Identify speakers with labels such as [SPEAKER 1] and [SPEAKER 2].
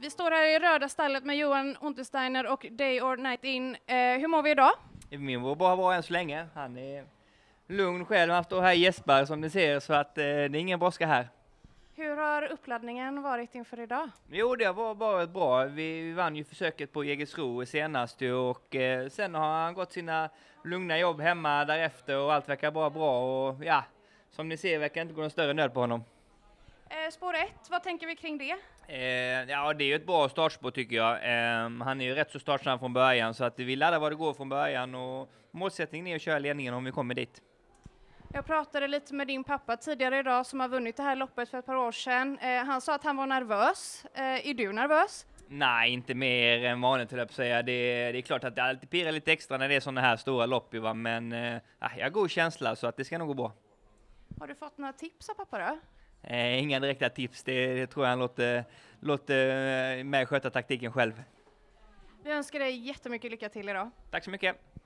[SPEAKER 1] Vi står här i röda stallet med Johan Untersteiner och Day or Night In. Hur mår vi idag?
[SPEAKER 2] Min var bara bra än så länge. Han är lugn själv. Han står här i gäspar som ni ser, så att det är ingen brådska här.
[SPEAKER 1] Hur har uppladdningen varit inför idag?
[SPEAKER 2] Jo, det var bara bra. Vi vann ju försöket på Jägersro senast och sen har han gått sina lugna jobb hemma därefter och allt verkar bara bra. Och ja, som ni ser verkar inte gå någon större nöd på honom.
[SPEAKER 1] Spår 1, vad tänker vi kring det?
[SPEAKER 2] Ja, det är ju ett bra startspår tycker jag. Han är ju rätt så startsnabb från början, så att vi laddar vad det går från början, och målsättningen är att köra ledningen om vi kommer dit.
[SPEAKER 1] Jag pratade lite med din pappa tidigare idag som har vunnit det här loppet för ett par år sedan. Han sa att han var nervös. Är du nervös?
[SPEAKER 2] Nej, inte mer än vanligt till att säga. Det är klart att det alltid pirrar lite extra när det är sådana här stora lopp, va? Men jag har god känsla, så att det ska nog gå bra.
[SPEAKER 1] Har du fått några tips av pappa då?
[SPEAKER 2] Inga direkta tips, det tror jag han låter mig sköta taktiken själv.
[SPEAKER 1] Vi önskar dig jättemycket lycka till idag.
[SPEAKER 2] Tack så mycket.